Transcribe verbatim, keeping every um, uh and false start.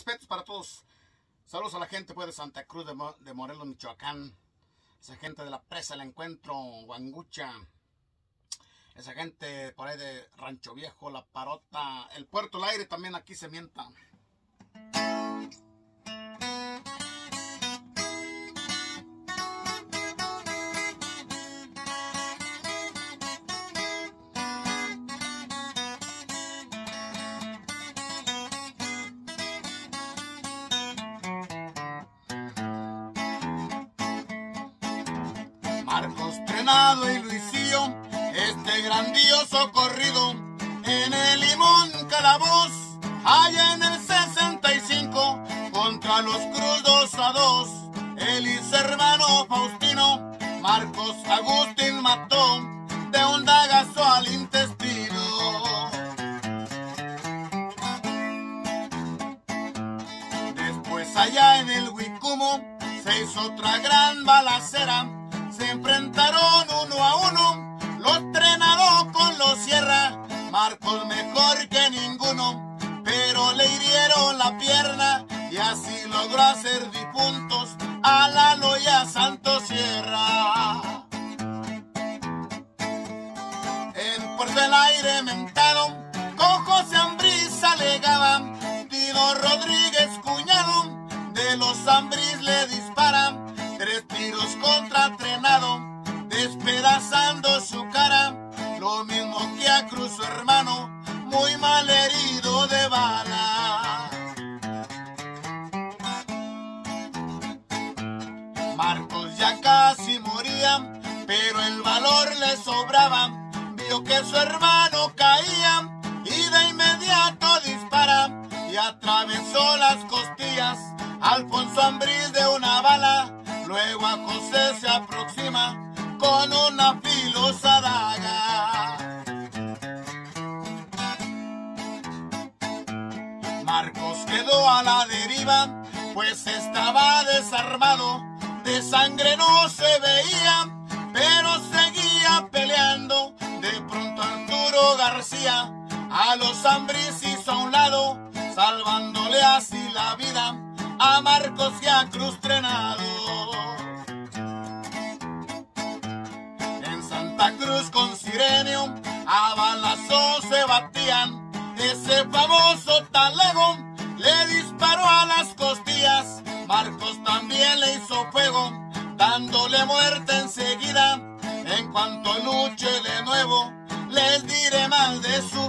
respetos para todos. Saludos a la gente pues, de Santa Cruz de, Mo de Morelos, Michoacán. Esa gente de la Presa del Encuentro, Guangucha. Esa gente por ahí de Rancho Viejo, La Parota, el Puerto del Aire también aquí se mienta. Marcos Trenado y Luisillo, este grandioso corrido en el Limón Calaboz, allá en el sesenta y cinco, contra los Cruz dos a dos, Elis hermano Faustino, Marcos Agustín mató de un dagazo al intestino. Después allá en el Huicumo se hizo otra gran balacera. Se enfrentaron uno a uno, los Trenado con los Sierra, Marcos mejor que ninguno, pero le hirieron la pierna y así logró hacer difuntos a Lalo y a Santos Sierra. En Puerto del Aire mentado, con José Ambriz alegaba, Tino Rodríguez cuñado, de los Ambriz le disparan. Tres tiros contra Trenado, despedazando su cara, lo mismo que a Cruz su hermano, muy mal herido de bala. Marcos ya casi moría, pero el valor le sobraba, vio que su hermano caía y de inmediato dispara y atravesó las costillas a Alfonso Ambriz de una bala. Luego a José se aproxima con una filosa daga. Marcos quedó a la deriva, pues estaba desarmado, de sangre no se veía, pero seguía peleando. De pronto Arturo García a los Ambriz hizo a un lado, salvándole así la vida a Marcos y a Cruz Trenado. En Santa Cruz con Sirenio a balazos se batían, ese famoso talego le disparó a las costillas, Marcos también le hizo fuego, dándole muerte enseguida. En cuanto luche de nuevo, les diré más de su